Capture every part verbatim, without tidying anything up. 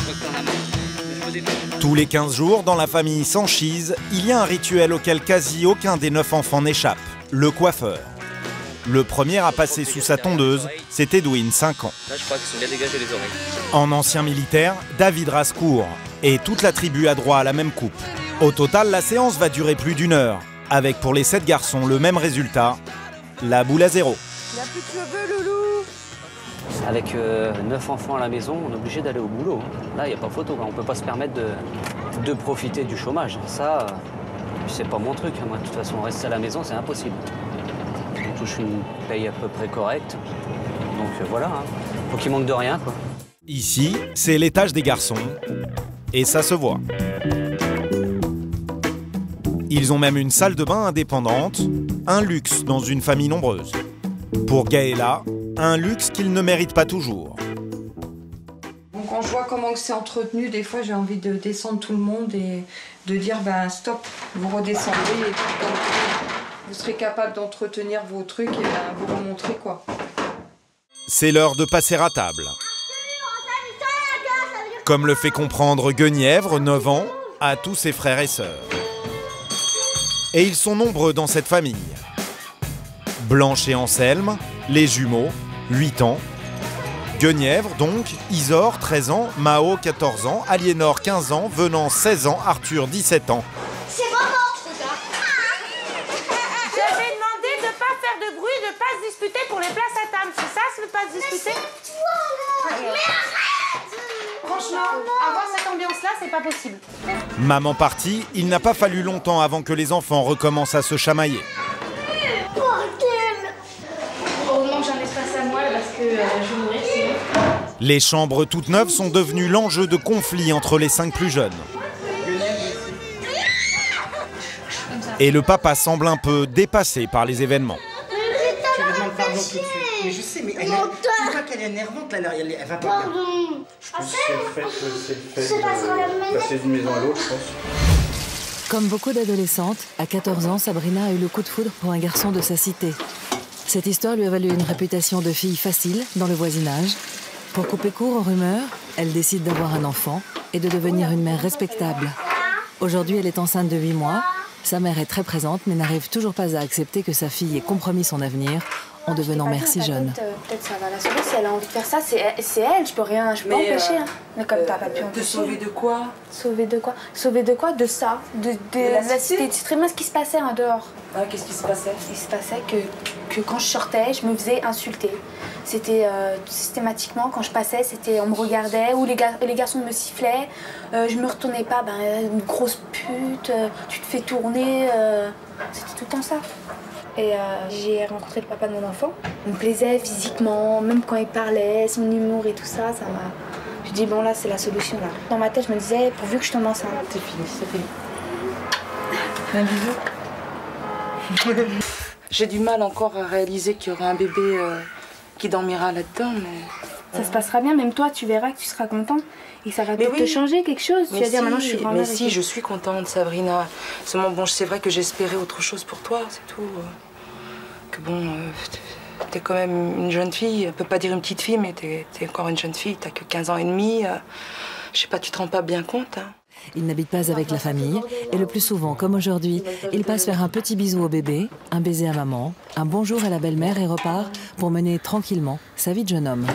Tous les quinze jours, dans la famille Sanchise, il y a un rituel auquel quasi aucun des neuf enfants n'échappe, le coiffeur. Le premier à passer sous sa tondeuse, c'est Edwin, cinq ans. Là, je crois qu'ils sont bien dégagés les oreilles. En ancien militaire, David Rascourt. Et toute la tribu a droit à la même coupe. Au total, la séance va durer plus d'une heure, avec pour les sept garçons le même résultat, la boule à zéro. Il n'y a plus de cheveux, loulou. Avec euh, neuf enfants à la maison, on est obligé d'aller au boulot. Là, il n'y a pas photo. On ne peut pas se permettre de, de profiter du chômage. Ça, euh, c'est pas mon truc. Moi, de toute façon, rester à la maison, c'est impossible. On touche une paye à peu près correcte. Donc euh, voilà, hein. Faut qu'il manque de rien, quoi. Ici, c'est l'étage des garçons. Et ça se voit. Ils ont même une salle de bain indépendante, un luxe dans une famille nombreuse. Pour Gaëla, un luxe qu'il ne mérite pas toujours. Bon, quand je vois comment c'est entretenu, des fois j'ai envie de descendre tout le monde et de dire ben stop, vous redescendez et puis quand vous serez capable d'entretenir vos trucs et ben vous remontrez quoi. C'est l'heure de passer à table. Comme le fait comprendre Guenièvre, neuf ans, à tous ses frères et sœurs. Et ils sont nombreux dans cette famille. Blanche et Anselme, les jumeaux, huit ans. Guenièvre, donc, Isor, treize ans, Mao, quatorze ans, Aliénor, quinze ans, Venance, seize ans, Arthur, dix-sept ans. C'est vraiment ça. J'avais demandé de ne pas faire de bruit, de ne pas se disputer pour les places à table. C'est ça, c'est ne pas se disputer? Mais arrête! Franchement, avoir cette ambiance-là, c'est pas possible. Maman partie, il n'a pas fallu longtemps avant que les enfants recommencent à se chamailler. Heureusement que j'ai un espace à moi parce que euh, je vais mourir sinon. Les chambres toutes neuves sont devenues l'enjeu de conflits entre les cinq plus jeunes. Et le papa semble un peu dépassé par les événements. Je lui demande pardon tout de suite. Mais je sais, mais elle est, tu vois qu'elle est énervante, là, elle, elle va pas bien. Pardon. Je pense que c'est le fait, c'est le fait de passer d'une maison à l'autre, je pense. Comme beaucoup d'adolescentes, à quatorze ans, Sabrina a eu le coup de foudre pour un garçon de sa cité. Cette histoire lui a valu une réputation de fille facile dans le voisinage. Pour couper court aux rumeurs, elle décide d'avoir un enfant et de devenir une mère respectable. Aujourd'hui, elle est enceinte de huit mois. Sa mère est très présente, mais n'arrive toujours pas à accepter que sa fille ait compromis son avenir en devenant mère si jeune. Peut-être ça va la sauver si elle a envie de faire ça. C'est elle, je peux rien, je peux pas empêcher. Hein. Mais comme t'as pas pu empêcher. Te sauver de quoi? Sauver de quoi? Sauver de quoi? De ça. De, de, de la, la cité. C'est très bien ce qui se passait en dehors. Ah, qu'est-ce qui se passait? Il se passait que, que quand je sortais, je me faisais insulter. C'était euh, systématiquement, quand je passais, c'était on me regardait, ou les, gar les garçons me sifflaient. Euh, je me retournais pas, ben, une grosse pute, euh, tu te fais tourner. Euh, c'était tout le temps ça. Et euh, j'ai rencontré le papa de mon enfant. Il me plaisait physiquement, même quand il parlait, son humour et tout ça, ça m'a... Je dis bon là c'est la solution là. Dans ma tête je me disais pourvu que je tombe enceinte. C'est fini, c'est fini. Un bisou. J'ai du mal encore à réaliser qu'il y aura un bébé euh, qui dormira là-dedans, mais... Ça se passera bien, même toi tu verras que tu seras content. Et ça va peut-être oui. te changer quelque chose. Mais tu vas si, dire maintenant je suis grand-mère. Mais si, je suis contente Sabrina. Seulement bon, c'est vrai que j'espérais autre chose pour toi, c'est tout. Que bon, euh, t'es quand même une jeune fille, on peut pas dire une petite fille, mais t'es es encore une jeune fille, t'as que quinze ans et demi. Euh, je sais pas, tu te rends pas bien compte, hein. Il n'habite pas avec la famille et le plus souvent, comme aujourd'hui, il passe faire un petit bisou au bébé, un baiser à maman, un bonjour à la belle-mère et repart pour mener tranquillement sa vie de jeune homme.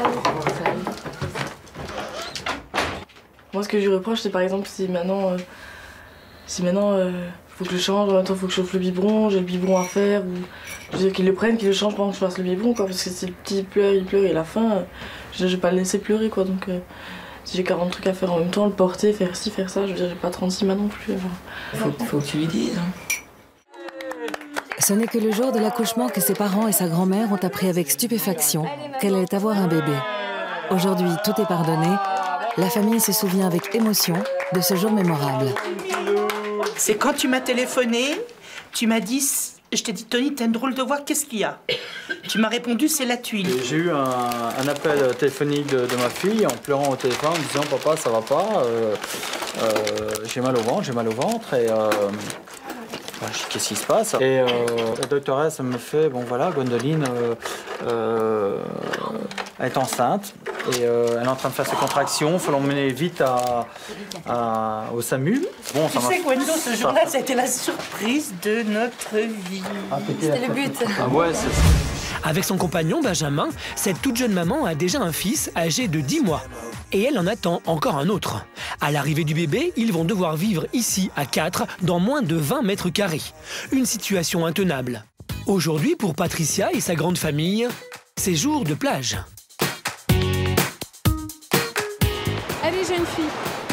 Moi, ce que je lui reproche, c'est par exemple si maintenant, euh, si maintenant, euh, faut que je change, en même temps, faut que je chauffe le biberon, j'ai le biberon à faire, ou je veux dire qu'ils le prennent, qu'ils le changent pendant que je fasse le biberon, quoi, parce que si le petit pleure, il pleure et à la fin, euh, je, je vais pas le laisser pleurer, quoi, donc euh, si j'ai quarante trucs à faire en même temps, le porter, faire ci, faire ça, je veux dire, j'ai pas trente-six mois non plus. Faut, faut que tu lui dises. Hein. Ce n'est que le jour de l'accouchement que ses parents et sa grand-mère ont appris avec stupéfaction qu'elle allait avoir un bébé. Aujourd'hui, tout est pardonné. La famille se souvient avec émotion de ce jour mémorable. C'est quand tu m'as téléphoné, tu m'as dit, je t'ai dit, Tony, t'as une drôle de voix, qu'est-ce qu'il y a? Tu m'as répondu, c'est la tuile. J'ai eu un, un appel téléphonique de, de ma fille en pleurant au téléphone, en me disant, papa, ça va pas, euh, euh, j'ai mal au ventre, j'ai mal au ventre, et euh, qu'est-ce qui se passe? Et euh, la doctoresse me fait, bon voilà, Gwendoline euh, euh, est enceinte. Et euh, elle est en train de faire ses contractions, il faut l'emmener vite à, à, au SAMU. Bon, tu sais, Gwendo, ce jour-là, ça a été la surprise de notre vie. Ah, c'était le but. Ah ouais, c'est ça. Avec son compagnon Benjamin, cette toute jeune maman a déjà un fils âgé de dix mois. Et elle en attend encore un autre. À l'arrivée du bébé, ils vont devoir vivre ici, à quatre, dans moins de vingt mètres carrés. Une situation intenable. Aujourd'hui, pour Patricia et sa grande famille, c'est jour de plage. Allez, jeune fille.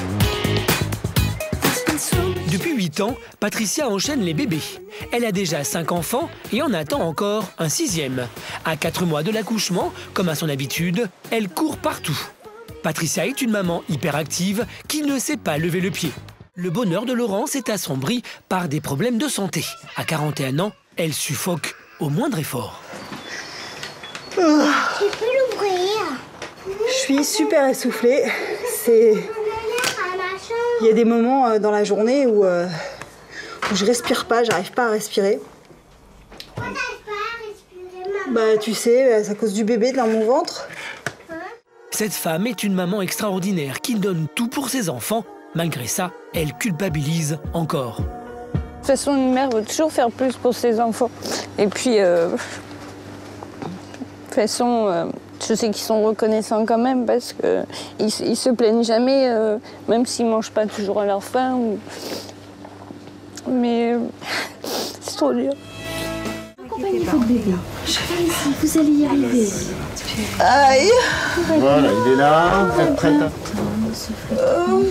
Depuis huit ans, Patricia enchaîne les bébés. Elle a déjà cinq enfants et en attend encore un sixième. À quatre mois de l'accouchement, comme à son habitude, elle court partout. Patricia est une maman hyperactive qui ne sait pas lever le pied. Le bonheur de Laurence est assombri par des problèmes de santé. À quarante et un ans, elle suffoque au moindre effort. Tu peux l'ouvrir? Je suis super essoufflée. C'est... Il y a des moments dans la journée où, euh, où je respire pas, j'arrive pas à respirer. Pourquoi t'arrives pas à respirer, maman? Bah tu sais, c'est à cause du bébé dans mon ventre. Cette femme est une maman extraordinaire qui donne tout pour ses enfants. Malgré ça, elle culpabilise encore. De toute façon, une mère veut toujours faire plus pour ses enfants. Et puis, euh, de toute façon, euh, je sais qu'ils sont reconnaissants quand même parce qu'ils ils se plaignent jamais, euh, même s'ils ne mangent pas toujours à leur faim. Ou... Mais euh, c'est trop dur. Accompagnez votre bébé. Ici, vous allez y arriver. Aïe! Voilà, il est là, vous êtes prête? Oh.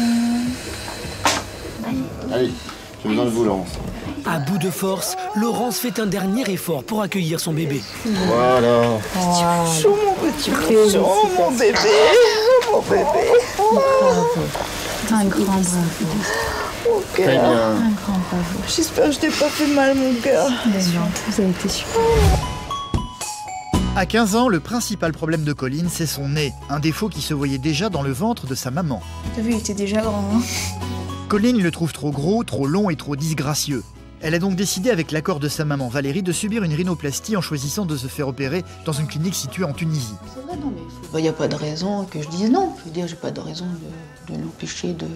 Allez, j'ai besoin de vous, Laurence. À bout de force, Laurence fait un dernier effort pour accueillir son bébé. Voilà. Chou, mon petit chou, mon bébé, mon bébé. Bravo. Un grand bravo. Mon Très bien. Un grand bravo. J'espère que je t'ai pas fait mal, mon cœur. Mais non, vous avez été super. À quinze ans, le principal problème de Colline, c'est son nez. Un défaut qui se voyait déjà dans le ventre de sa maman. T'as vu, il était déjà grand. Hein. Colline le trouve trop gros, trop long et trop disgracieux. Elle a donc décidé, avec l'accord de sa maman Valérie, de subir une rhinoplastie en choisissant de se faire opérer dans une clinique située en Tunisie. C'est vrai, non, mais il n'y a pas de raison que je dise non. Je veux dire, j'ai pas de raison de, de l'empêcher de...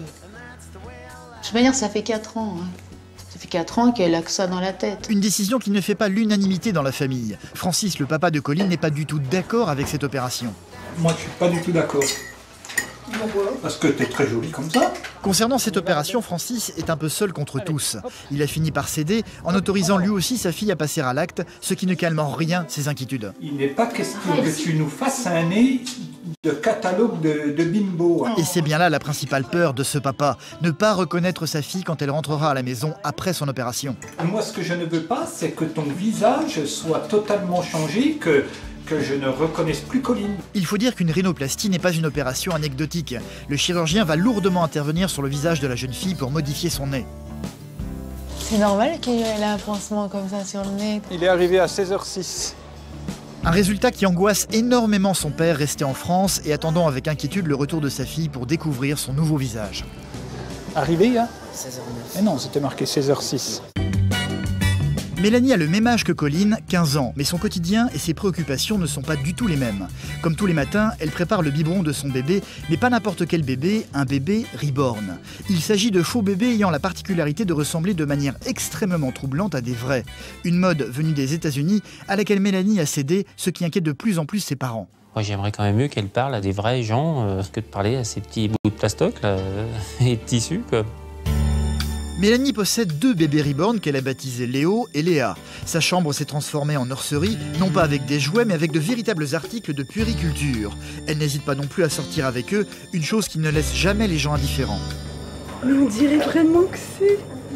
De toute manière, ça fait quatre ans. Hein. Ça fait quatre ans qu'elle a que ça dans la tête. Une décision qui ne fait pas l'unanimité dans la famille. Francis, le papa de Colline, n'est pas du tout d'accord avec cette opération. Moi, je suis pas du tout d'accord. Parce que t'es très jolie comme ça. Concernant cette opération, Francis est un peu seul contre tous. Il a fini par céder en autorisant lui aussi sa fille à passer à l'acte, ce qui ne calme en rien ses inquiétudes. Il n'est pas question que tu nous fasses un nez de catalogue de, de bimbo. Et c'est bien là la principale peur de ce papa, ne pas reconnaître sa fille quand elle rentrera à la maison après son opération. Moi, ce que je ne veux pas, c'est que ton visage soit totalement changé, que... que je ne reconnaisse plus Colline. Il faut dire qu'une rhinoplastie n'est pas une opération anecdotique. Le chirurgien va lourdement intervenir sur le visage de la jeune fille pour modifier son nez. C'est normal qu'il y ait un pansement comme ça sur le nez. Il est arrivé à seize heures six. Un résultat qui angoisse énormément son père, resté en France et attendant avec inquiétude le retour de sa fille pour découvrir son nouveau visage. Arrivé, hein seize heures neuf. Mais non, c'était marqué seize heures six. Mélanie a le même âge que Colline, quinze ans, mais son quotidien et ses préoccupations ne sont pas du tout les mêmes. Comme tous les matins, elle prépare le biberon de son bébé, mais pas n'importe quel bébé, un bébé reborn. Il s'agit de faux bébés ayant la particularité de ressembler de manière extrêmement troublante à des vrais. Une mode venue des États-Unis à laquelle Mélanie a cédé, ce qui inquiète de plus en plus ses parents. Moi, j'aimerais quand même mieux qu'elle parle à des vrais gens euh, que de parler à ces petits bouts de plastoc là, euh, et de tissu, quoi. Mélanie possède deux bébés reborn qu'elle a baptisés Léo et Léa. Sa chambre s'est transformée en nurserie, non pas avec des jouets, mais avec de véritables articles de puériculture. Elle n'hésite pas non plus à sortir avec eux, une chose qui ne laisse jamais les gens indifférents. Mais on dirait vraiment que c'est...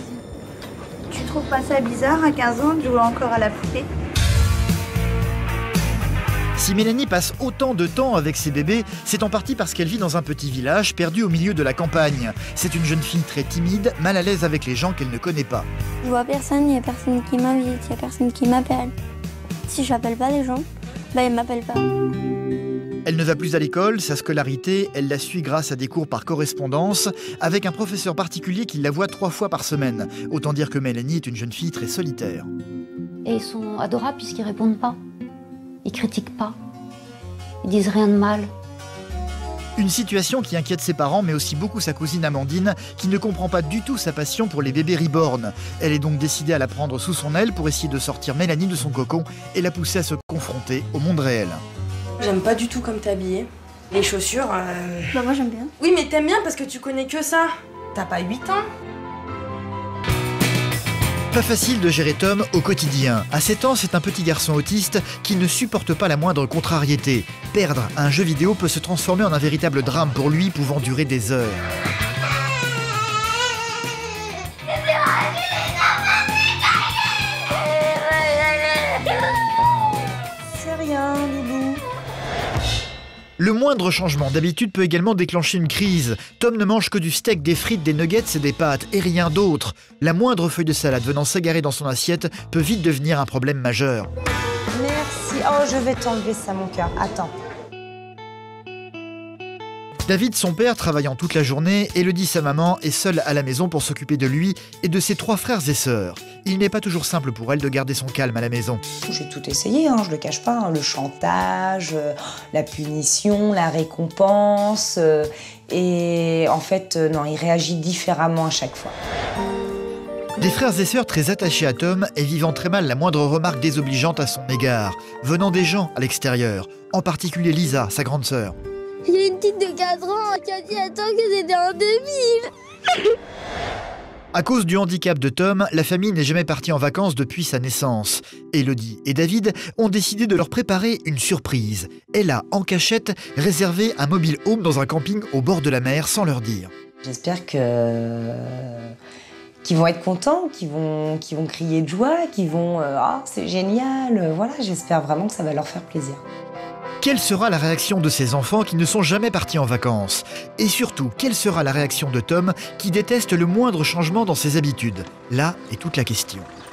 Tu trouves pas ça bizarre à quinze ans de jouer encore à la poupée? Si Mélanie passe autant de temps avec ses bébés, c'est en partie parce qu'elle vit dans un petit village perdu au milieu de la campagne. C'est une jeune fille très timide, mal à l'aise avec les gens qu'elle ne connaît pas. Je vois personne, il n'y a personne qui m'invite, il n'y a personne qui m'appelle. Si je n'appelle pas les gens, bah ils ne m'appellent pas. Elle ne va plus à l'école, sa scolarité, elle la suit grâce à des cours par correspondance, avec un professeur particulier qui la voit trois fois par semaine. Autant dire que Mélanie est une jeune fille très solitaire. Et ils sont adorables puisqu'ils répondent pas. Ils critiquent pas. Ils disent rien de mal. Une situation qui inquiète ses parents, mais aussi beaucoup sa cousine Amandine, qui ne comprend pas du tout sa passion pour les bébés reborn. Elle est donc décidée à la prendre sous son aile pour essayer de sortir Mélanie de son cocon et la pousser à se confronter au monde réel. J'aime pas du tout comme t'es habillée. Les chaussures... Euh... Bah moi j'aime bien. Oui mais t'aimes bien parce que tu connais que ça. T'as pas huit ans. Pas facile de gérer Tom au quotidien. À sept ans, c'est un petit garçon autiste qui ne supporte pas la moindre contrariété. Perdre un jeu vidéo peut se transformer en un véritable drame pour lui, pouvant durer des heures. C'est rien, loulou. Le moindre changement d'habitude peut également déclencher une crise. Tom ne mange que du steak, des frites, des nuggets et des pâtes, et rien d'autre. La moindre feuille de salade venant s'égarer dans son assiette peut vite devenir un problème majeur. Merci. Oh, je vais t'enlever ça, mon cœur. Attends. David, son père, travaillant toute la journée, Elodie, sa maman, est seule à la maison pour s'occuper de lui et de ses trois frères et sœurs. Il n'est pas toujours simple pour elle de garder son calme à la maison. J'ai tout essayé, hein, je le cache pas, hein, le chantage, euh, la punition, la récompense, euh, et en fait, euh, non, il réagit différemment à chaque fois. Des frères et sœurs très attachés à Tom et vivant très mal la moindre remarque désobligeante à son égard, venant des gens à l'extérieur, en particulier Lisa, sa grande sœur. Il y a une petite de quatre ans qui a dit à Tom que c'était un débile. À cause du handicap de Tom, la famille n'est jamais partie en vacances depuis sa naissance. Elodie et David ont décidé de leur préparer une surprise. Elle a, en cachette, réservé un mobile home dans un camping au bord de la mer sans leur dire. J'espère que... qu'ils vont être contents, qu'ils vont, qu'ils vont crier de joie, qu'ils vont... Euh, ah, c'est génial. Voilà, j'espère vraiment que ça va leur faire plaisir. Quelle sera la réaction de ces enfants qui ne sont jamais partis en vacances? Et surtout, quelle sera la réaction de Tom qui déteste le moindre changement dans ses habitudes? Là est toute la question.